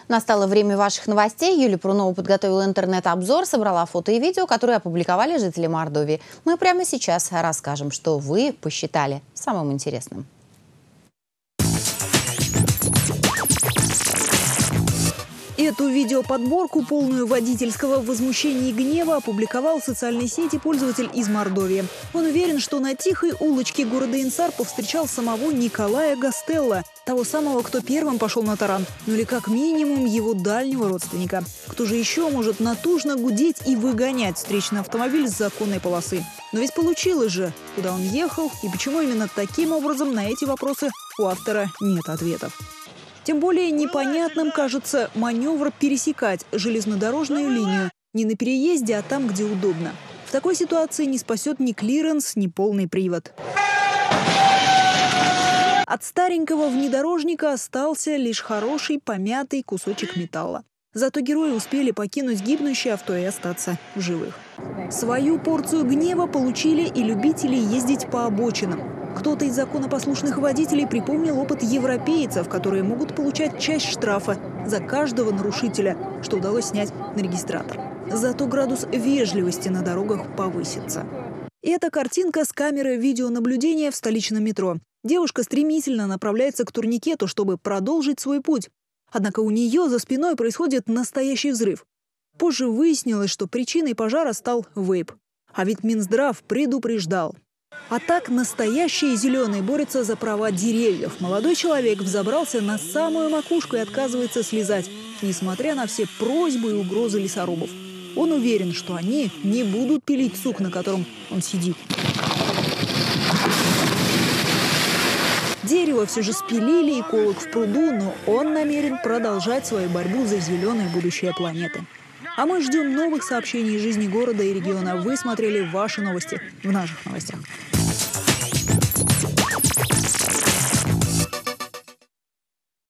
Настало время ваших новостей. Юлия Прунова подготовила интернет-обзор, собрала фото и видео, которые опубликовали жители Мордовии. Мы прямо сейчас расскажем, что вы посчитали самым интересным. Эту видеоподборку, полную водительского возмущения и гнева, опубликовал в социальной сети пользователь из Мордовии. Он уверен, что на тихой улочке города Инсар повстречал самого Николая Гастелло, того самого, кто первым пошел на таран, ну или как минимум его дальнего родственника. Кто же еще может натужно гудеть и выгонять встречный автомобиль с законной полосы? Но ведь получилось же, куда он ехал и почему именно таким образом, на эти вопросы у автора нет ответов. Тем более непонятным кажется маневр пересекать железнодорожную линию не на переезде, а там, где удобно. В такой ситуации не спасет ни клиренс, ни полный привод. От старенького внедорожника остался лишь хороший помятый кусочек металла. Зато герои успели покинуть гибнущее авто и остаться в живых. Свою порцию гнева получили и любители ездить по обочинам. Кто-то из законопослушных водителей припомнил опыт европейцев, которые могут получать часть штрафа за каждого нарушителя, что удалось снять на регистратор. Зато градус вежливости на дорогах повысится. Это картинка с камеры видеонаблюдения в столичном метро. Девушка стремительно направляется к турникету, чтобы продолжить свой путь. Однако у нее за спиной происходит настоящий взрыв. Позже выяснилось, что причиной пожара стал вейп. А ведь Минздрав предупреждал. А так настоящие зеленые борются за права деревьев. Молодой человек взобрался на самую макушку и отказывается слезать, несмотря на все просьбы и угрозы лесорубов. Он уверен, что они не будут пилить сук, на котором он сидит. Дерево все же спилили, эколог в пруду, но он намерен продолжать свою борьбу за зеленое будущее планеты. А мы ждем новых сообщений из жизни города и региона. Вы смотрели ваши новости в наших новостях.